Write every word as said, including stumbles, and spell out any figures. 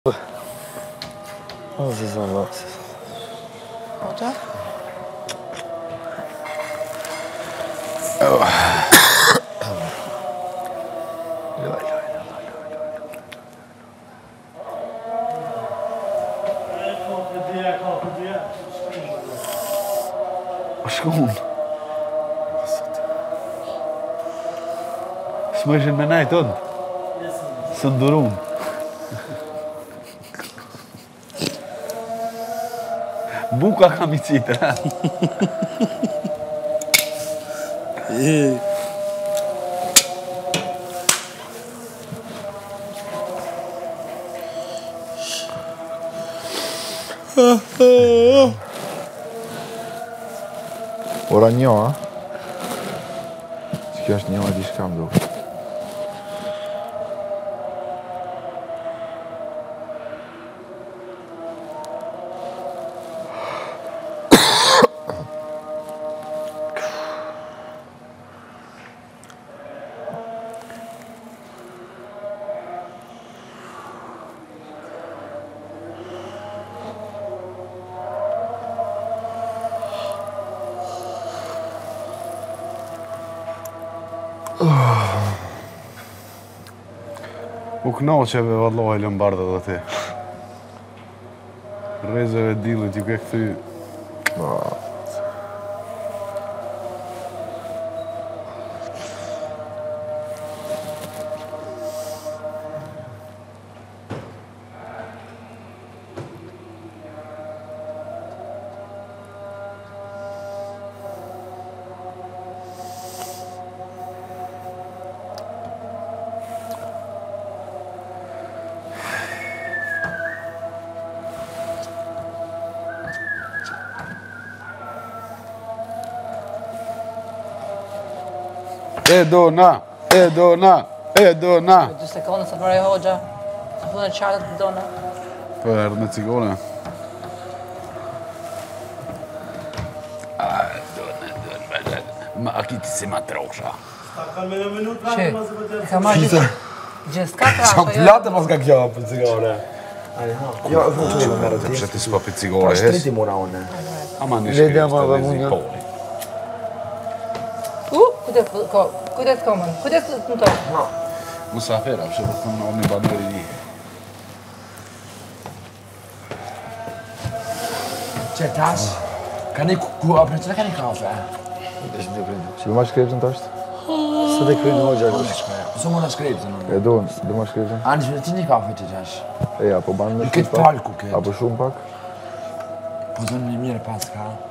O, zi zon, Hoca? Varsågod. Smörjen med nätund. Sundurum. Buca camițita. Ora njëa. Që kjo është njëa di shka më do. U knaqeve vallahi lëmbarda dhe ti. Rezeve dillit ju ke këthy. E do na, e do na, e do na. dy sekonda sa përrej hoxha. Sa fillon qartet të dona. Po erdhë me cigone. Ma a kiti si ma trosha. Që, e ka marrë gjithë. Gjithë katra. Qa plate pas ka kjo për cigare. Jo, e fund të me mërë Të pëshet ti s'pa pi Pa cigore hes. shtriti mora une. Ama një Lede shkri ama është dhe të munja. poli. U, kujtet, ko, kujtet komën. Kujtet të në tokë. Musafera, që po thëmë në një baneri një. Që tash, ka një ku apre që ka një kafe? Që du ma shkreptin të ashtë? Së të krejnë hoxha. Pëso më në shkrejpë të në? E do, du ma shkreptin? Anë që që një kafe që qash? E, apo banë me Këtë palku këtë. Apo shumë pak? Po zonë një mirë pas ka.